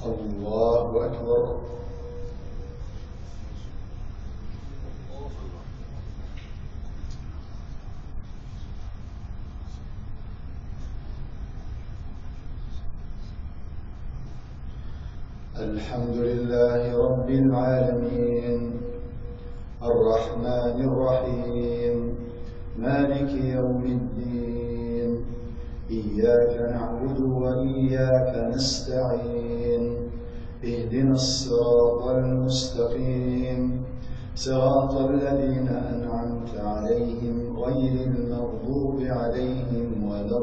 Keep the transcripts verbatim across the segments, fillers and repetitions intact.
الله أكبر. الحمد لله رب العالمين الرحمن الرحيم مالك يوم الدين إياك نعبد وإياك نستعين اهدنا الصراط المستقيم صراط الذين أنعمت عليهم غير المغضوب عليهم ولا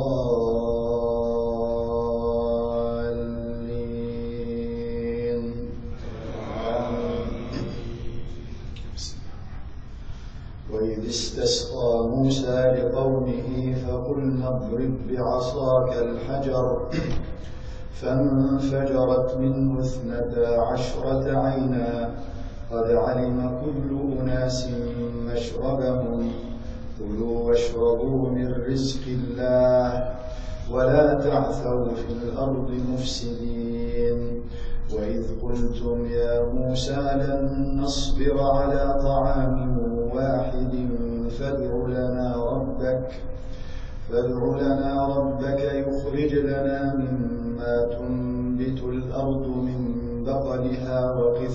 الضالين. وإذ استسقى موسى لقومه فقلنا اضرب بعصاك الحجر فانفجرت منه اثنتا عشرة عينا قد علم كل أناس مشربهم كلوا واشربوا من رزق الله ولا تعثوا في الأرض مفسدين. وإذ قلتم يا موسى لن نصبر على طعام واحد فادع لنا ربك فادع لنا ربك يخرج لنا مما تنبت الأرض من بقلها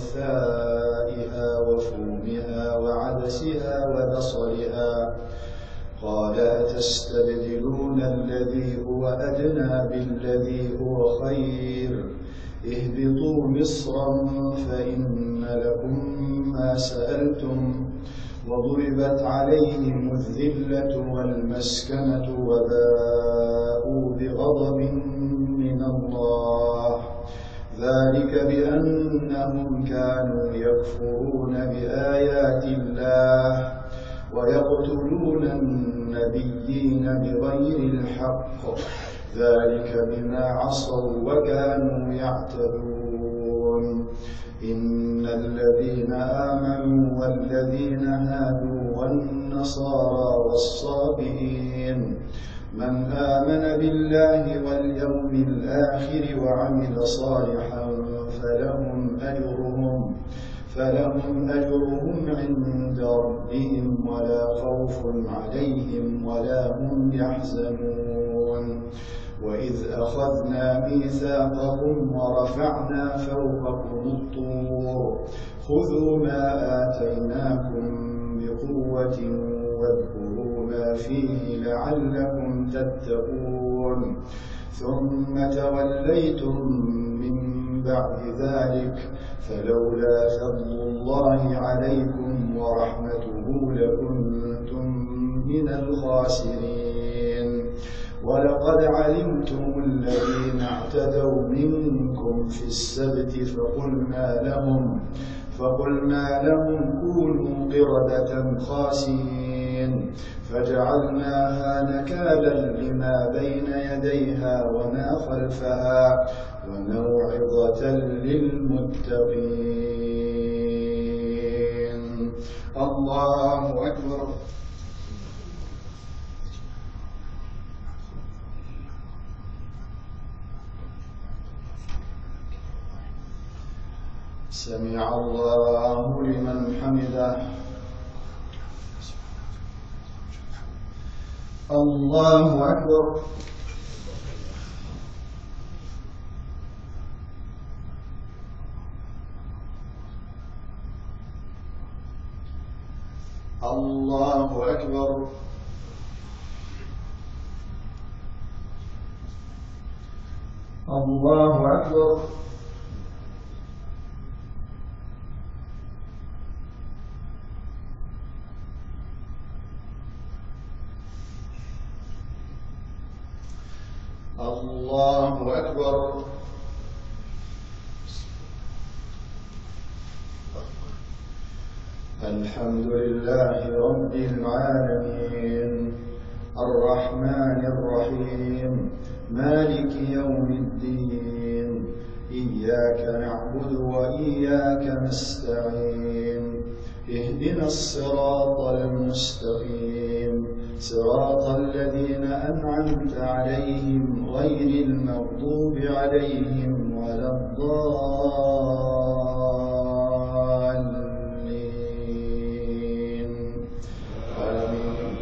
وقثائها وفومها وعدسها وبصلها قال أتستبدلون الذي هو أدنى بالذي هو خير اهبطوا مصرا فإن لكم ما سألتم وضربت عليهم الذلة والمسكنة وباءوا بغضب من الله ذلك بأنهم كانوا يكفرون بآيات الله ويقتلون النبيين بغير الحق ذلك بما عصوا وكانوا يعتدون. إن الذين آمنوا والذين هادوا والنصارى والصابئين من آمن بالله واليوم الآخر وعمل صالحا فلهم أجرهم فلهم أجرهم عند ربهم ولا خوف عليهم ولا هم يحزنون. وإذ أخذنا ميثاقهم ورفعنا فوقكم الطور خذوا ما آتيناكم بقوة واذكروا ما فيه لعلكم تتقون ثم توليتم من بعد ذلك فلولا فضل الله عليكم ورحمته لكنتم من الخاسرين. ولقد علمتم الذين اعتدوا منكم في السبت فقلنا لهم فقلنا لهم كونوا قردة خاسئين فجعلناها نكالا لما بين يديها وما خلفها وموعظة للمتقين. الله أكبر. سمع الله لمن حمده. الله أكبر. الله أكبر. الله أكبر. الله أكبر. الحمد لله رب العالمين الرحمن الرحيم مالك يوم الدين إياك نعبد وإياك نستعين اهدنا الصراط المستقيم صراط الذين أنعمت عليهم غير المغضوب عليهم ولا الضالين آمين.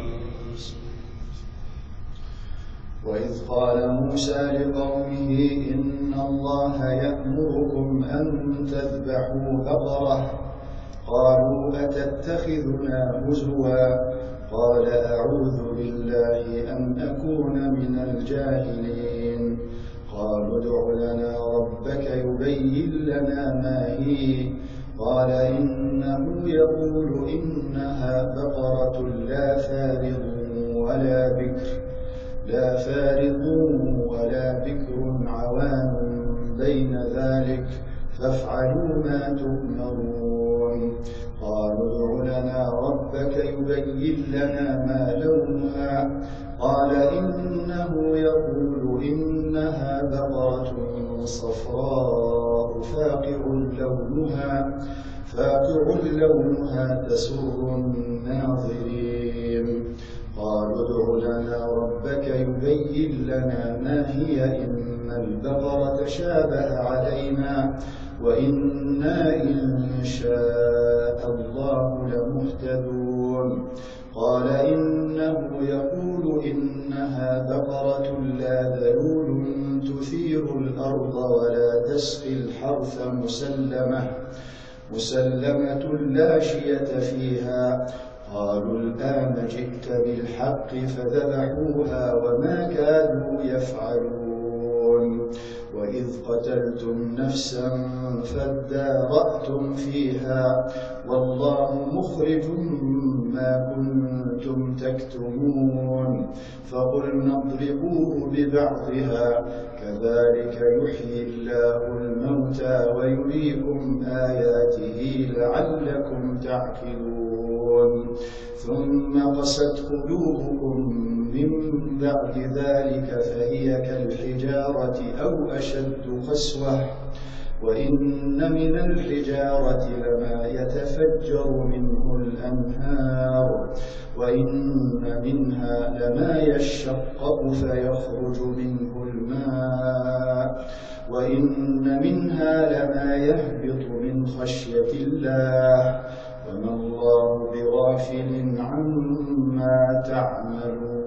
وإذ قال موسى لقومه إن الله يأمركم أن تذبحوا بقرة قالوا أتتخذنا هزوا قال أعوذ بالله أن أكون من الجاهلين قالوا ادع لنا ربك يبين لنا ما هي قال إنه يقول إنها بقرة لا فارض ولا بكر لا فارض ولا بكر عوان بين ذلك فافعلوا ما تؤمرون قالوا ادع لنا ربك يبين لنا ما لونها قال إنه يقول إنها بقرة صفراء فاقع لونها فاقع لونها تسر الناظرين قالوا ادع لنا ربك يبين لنا ما هي إن البقرة تشابه علينا وإنا إن شاء الله لمهتدون قال إنه يقول إنها بقرة لا ذلول تثير الأرض ولا تسقي الحرث مسلمة مسلمة لا شية فيها قالوا الآن جئت بالحق فذبحوها وما كانوا يفعلون وإذ قتلتم نفسا فادارأتم فيها والله مخرج ما كنتم تكتمون فقلنا اضربوه ببعضها كذلك يحيي الله الموتى ويريكم آياته لعلكم تعقلون ثم قست قلوبكم من بعد ذلك فهي كالحجارة أو أشد قسوة وإن من الحجارة لما يتفجر منه الأنهار وإن منها لما يشقق فيخرج منه الماء وإن منها لما يهبط من خشية الله وما الله بغافل عما تعملون